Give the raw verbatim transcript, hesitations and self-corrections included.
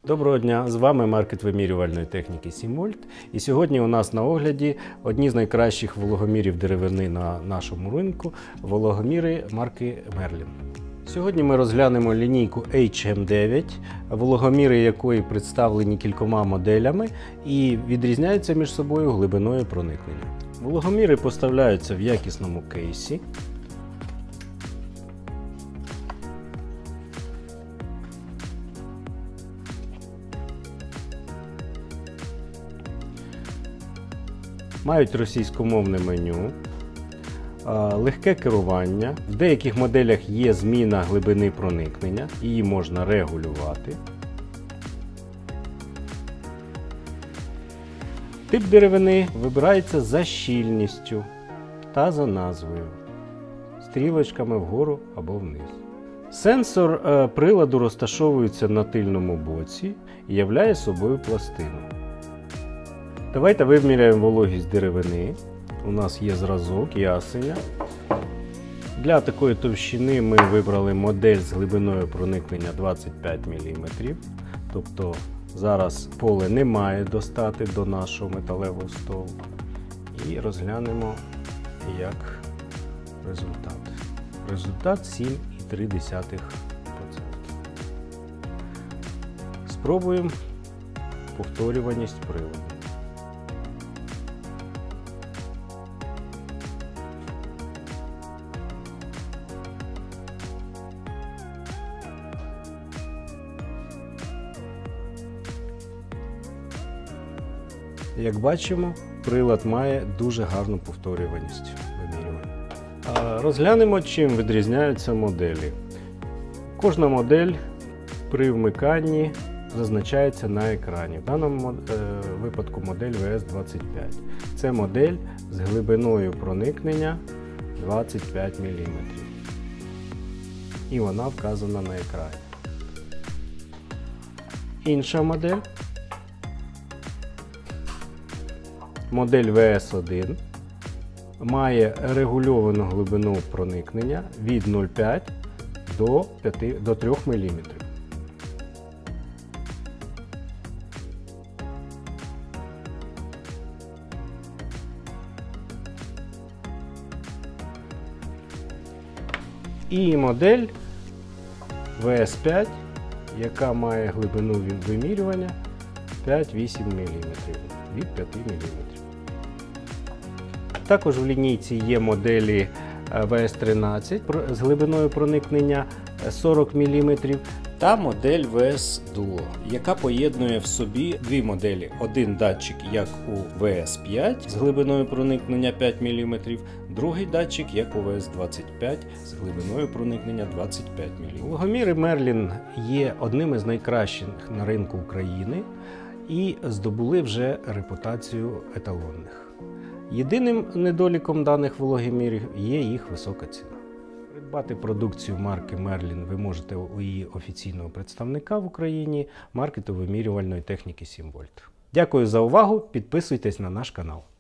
Доброго дня! З вами маркет вимірювальної техніки сім вольт. І сьогодні у нас на огляді одні з найкращих вологомірів деревини на нашому ринку – вологоміри марки Merlin. Сьогодні ми розглянемо лінійку ейч ем дев'ять, вологоміри якої представлені кількома моделями і відрізняються між собою глибиною проникнення. Вологоміри поставляються в якісному кейсі. Мають російськомовне меню, легке керування. В деяких моделях є зміна глибини проникнення, її можна регулювати. Тип деревини вибирається за щільністю та за назвою, стрілочками вгору або вниз. Сенсор приладу розташовується на тильному боці і являє собою пластину. Давайте виміряємо вологість деревини. У нас є зразок ясеня. Для такої товщини ми вибрали модель з глибиною проникнення двадцять п'ять міліметрів. Тобто зараз поле не має достати до нашого металевого столу. І розглянемо як результат. Результат сім цілих три десятих процента. Спробуємо повторюваність приладу. Як бачимо, прилад має дуже гарну повторюваність вимірювання. Розглянемо, чим відрізняються моделі. Кожна модель при вмиканні зазначається на екрані. В даному випадку модель ве ес двадцять п'ять. Це модель з глибиною проникнення двадцять п'ять міліметрів. І вона вказана на екрані. Інша модель. Модель ве ес один має регульовану глибину проникнення від нуль цілих п'ять до трьох міліметрів. І модель ве ес п'ять, яка має глибину вимірювання п'ять-вісім міліметрів, від п'яти міліметрів. Також в лінійці є моделі ве ес тринадцять з глибиною проникнення сорок міліметрів та модель ве ес Duo, яка поєднує в собі дві моделі. Один датчик, як у ве ес п'ять з глибиною проникнення п'ять міліметрів, другий датчик, як у ве ес двадцять п'ять з глибиною проникнення двадцять п'ять міліметрів. Вологоміри Merlin є одним із найкращих на ринку України і здобули вже репутацію еталонних. Єдиним недоліком даних вологомірів є їх висока ціна. Придбати продукцію марки Merlin ви можете у її офіційного представника в Україні маркету вимірювальної техніки сім вольт. Дякую за увагу, підписуйтесь на наш канал.